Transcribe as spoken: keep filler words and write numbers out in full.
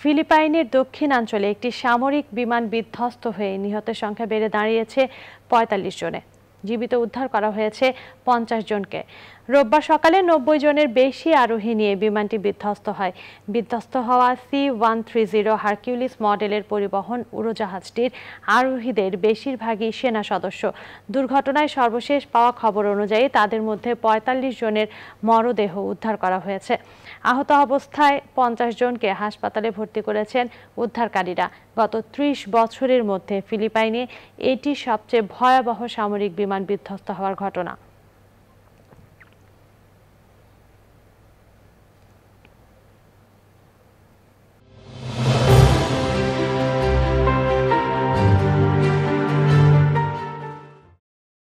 ফিলিপাইনের দক্ষিণাঞ্চলে একটি সামরিক বিমান বিধ্বস্ত হয়ে নিহতের সংখ্যা বেড়ে দাঁড়িয়েছে পঁয়তাল্লিশ জনে। জীবিত উদ্ধার করা হয়েছে পঞ্চাশ জনকে। রোববার সকালে নব্বই জনের বেশি আরোহী নিয়ে বিমানটি বিধ্বস্ত হয়। বিধ্বস্ত হওয়া C one three zero Hercules মডেলের পরিবহন উড়োজাহাজটির আরোহীদের বেশিরভাগই সেনা সদস্য। দুর্ঘটনায় সর্বশেষ পাওয়া খবর অনুযায়ী তাদের মধ্যে পঁয়তাল্লিশ জনের মরদেহ উদ্ধার করা হয়েছে। আহত অবস্থায় পঞ্চাশ জনকে হাসপাতালে ভর্তি করেছেন উদ্ধারকারীরা। গত ত্রিশ বছরের মধ্যে ফিলিপাইনে এটি সবচেয়ে ভয়াবহ সামরিক বিমান বিধ্বস্ত হওয়ার ঘটনা।